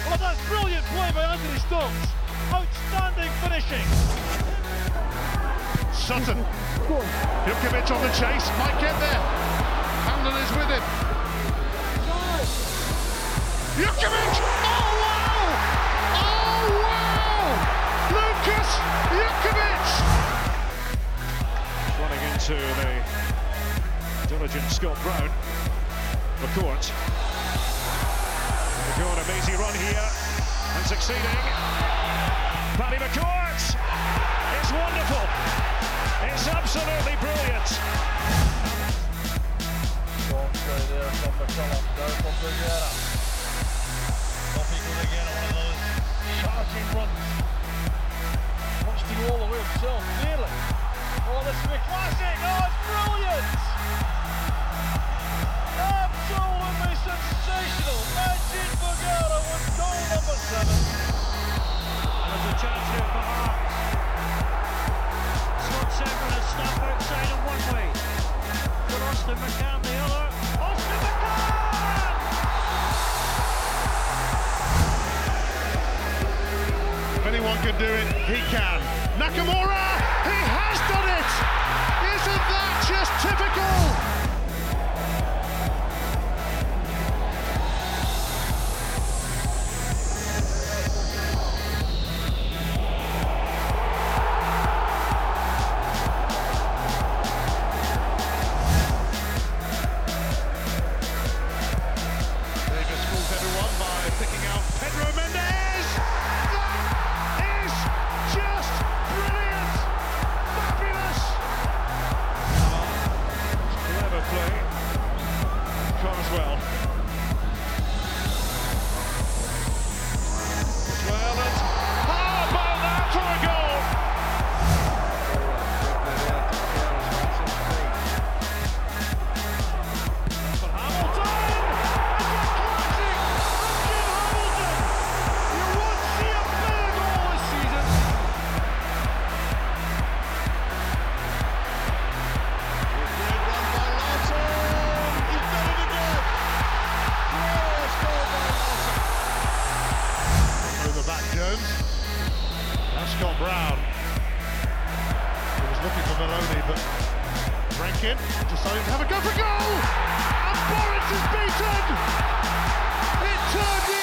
Well, that's brilliant play by Anthony Stokes. Outstanding finishing. Sutton. Jukovic on the chase, might get there. Hamlin is with him. Jukovic! Oh wow! Oh wow! Lucas Jukovic! Running into the diligent Scott Brown. McCourt. McCourt, amazing run here and succeeding. Paddy McCourt! It's wonderful! It's absolutely brilliant! Strong play there from McCollum, down from Bergera. Off he goes again on one of those charging runs. Wants to go all the way himself, clearly. Oh, this will be classic! Oh, it's brilliant! Absolutely sensational! 19 Bergera with goal number 7. There's a chance here for Hearts. Scott Semper has snapped outside in one way. For Austin McCann the other. Austin McCann! If anyone can do it, he can. Nakamura! He has done it! Isn't that just typical? That's Scott Brown. He was looking for Maloney, but Rankin decided to have a go for goal! And Boris is beaten! It turned